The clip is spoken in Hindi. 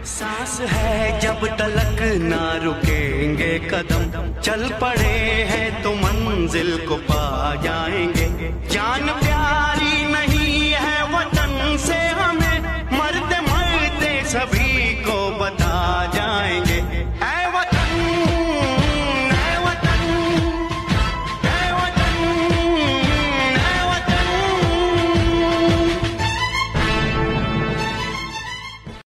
सांस है जब तलक ना रुकेंगे कदम, चल पड़े हैं तो मंजिल को पा जाएंगे। जान प्यारी नहीं है वतन से हमें, मरते मरते सभी